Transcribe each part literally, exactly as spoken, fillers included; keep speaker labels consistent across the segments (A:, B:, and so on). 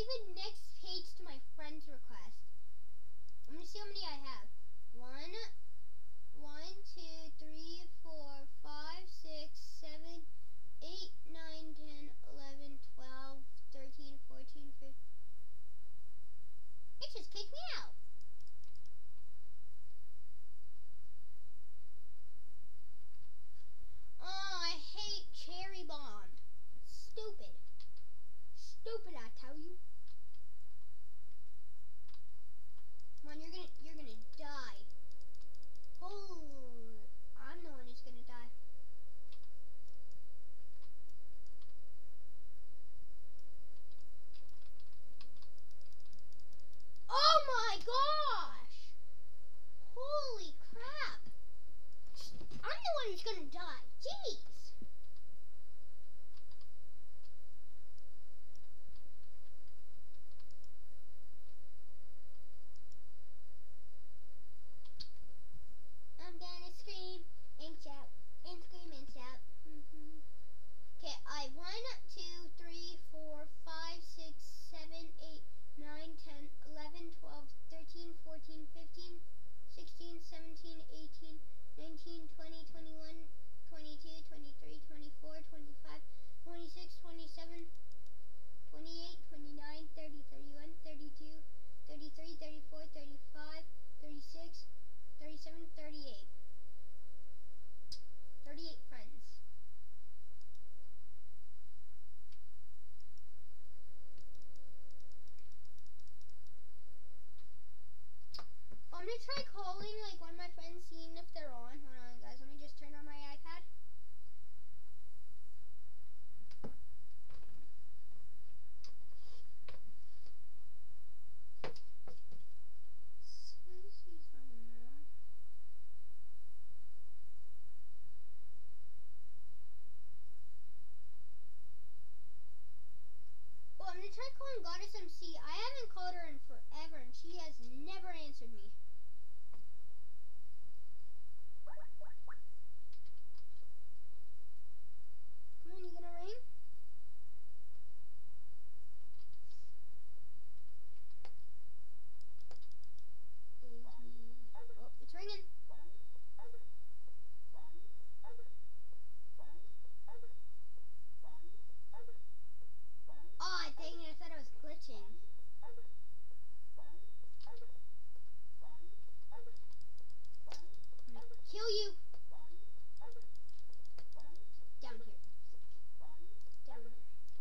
A: save it next page to my friend's request. I'm gonna see how many I have. One, one, two, three, four, five, six, seven, eight, nine, ten, eleven, twelve, thirteen, fourteen, fifteen. It just kicked me out. Oh, I hate cherry bomb. Stupid. Stupid, I tell you. Come on, you're gonna you're gonna die. Oh, I'm the one who's gonna die. Oh my gosh! Holy crap! I'm the one who's gonna die. Jeez! I'm gonna scream and shout and scream and shout. Mm-hmm. Okay, I have one, two, three, four, five, six, seven, eight, nine, ten, eleven, twelve, thirteen, fourteen, fifteen, sixteen, seventeen, eighteen, nineteen, twenty, twenty-one, twenty-two, twenty-three, twenty-four, twenty-five, twenty-six, twenty-seven, twenty-eight, twenty-nine, thirty, thirty-one, thirty-two, thirty-three, thirty-four, thirty-five, thirty-six, thirty-seven, thirty-eight. thirty-eight friends. I'm gonna try calling like one of my friends, seeing if they're on. Hold on, guys. Let me just turn on my iPad. Says he's on now. Oh, I'm gonna try calling Goddess M C. I haven't called her in forever, and she has never answered me. Come on, you gonna ring? Oh, it's ringing. Oh, dang it, I thought I was glitching. I'm gonna kill you. Down here. Down here.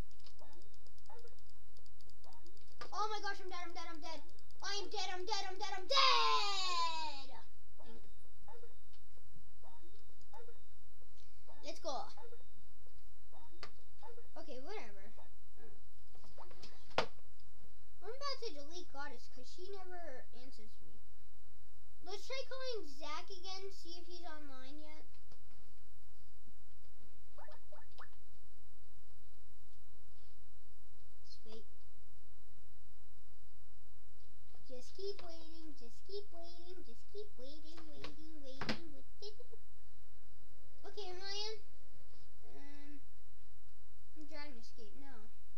A: Oh my gosh, I'm dead, I'm dead, I'm dead. I'm dead, I'm dead, I'm dead, I'm dead! Dang it. Let's go. Okay, whatever. I'm about to delete Goddess because she never answers me. Let's try calling Zach again, see if he's online yet. Just wait. Just keep waiting, just keep waiting, just keep waiting, waiting, waiting, waiting. Okay, am I in? Um, I'm Dragon Escape, no.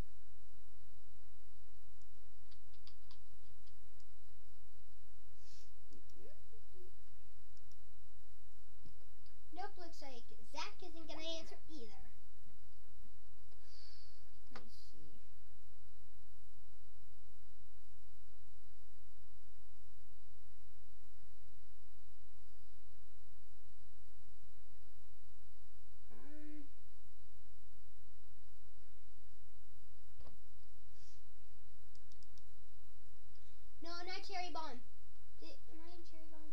A: Nope, looks like Zach isn't gonna answer either. Let me see. Um. No, not Cherry Bomb. Did, am I in Cherry Bomb?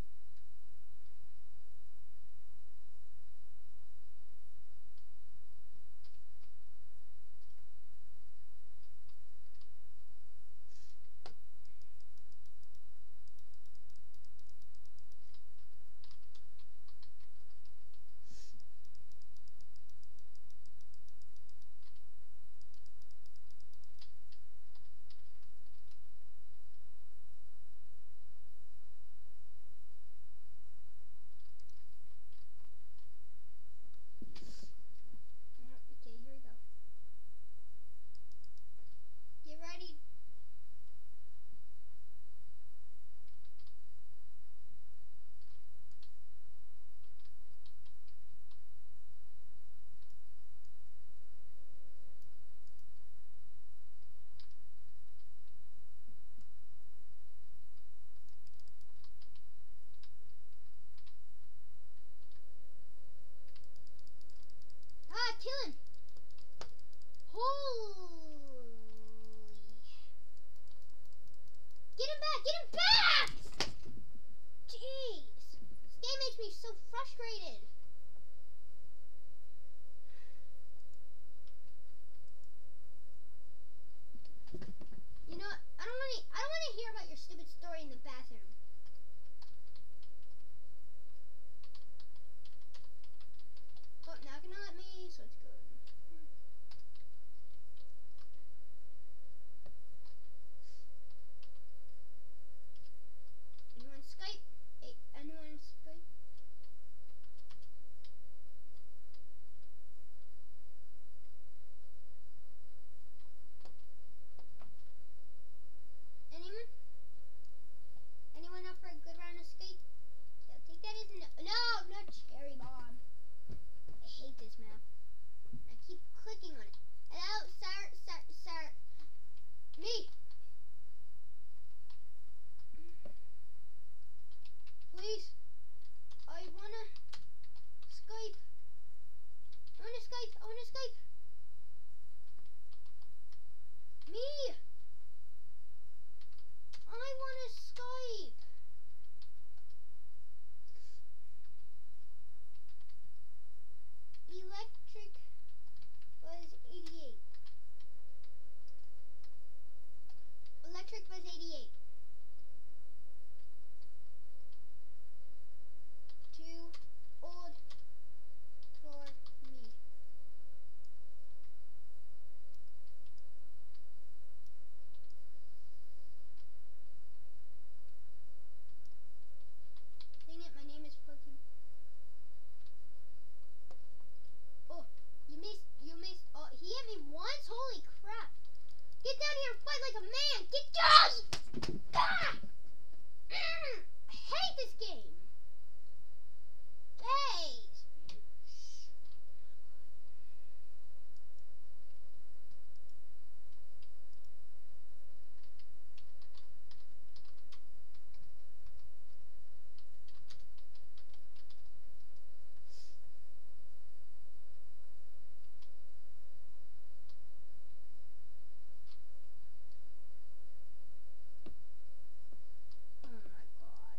A: kill him. Holy. Get him back, get him back! Jeez. This game makes me so frustrated. You know what? I don't want to I don't want to hear about your stupid story in the bathroom. Oh, now gonna let me, so it's good. Anyone Skype? Hey, anyone Skype? Anyone? Anyone up for a good round of Skype? Yeah, I'll take that as a no. No, not cherry bomb. I hate this map. I keep clicking on it. Hello, sir, sir, sir. Me. Please. I wanna Skype. I wanna Skype. I wanna Skype. Me. I wanna Skype. Electric was eighty-eight. Electric was eighty-eight. Too old for me. Dang it, my name is Pokemon. Oh, you missed, you missed, oh, he hit me once? Holy crap. Get down here and fight like a man. Get down! Ah! Mm, I hate this game. Hey! Oh my god.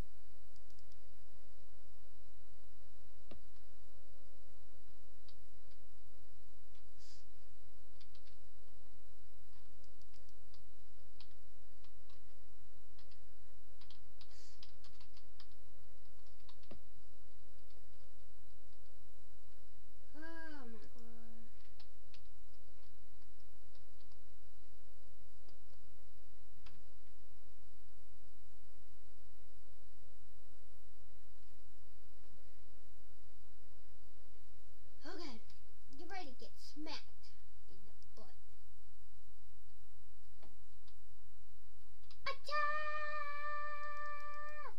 A: Oh my god. Okay, get ready to get smacked in the butt. Attack!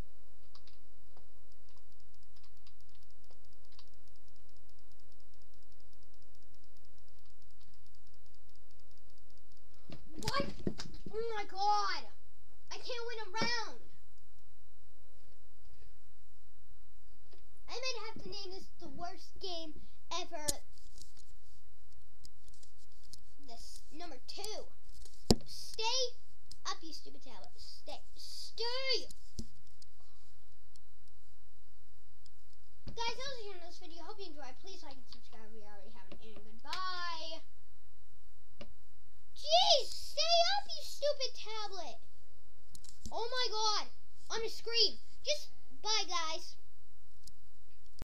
A: What? Oh my god! I can't win a round! I might have to name this the worst game ever. This number two. Stay up, you stupid tablet. Stay. Stay! Guys, that was the end of this video. Hope you enjoyed. Please like and subscribe if you already haven't. And goodbye. Jeez! Stay up, you stupid tablet! Oh my god! On the screen. Just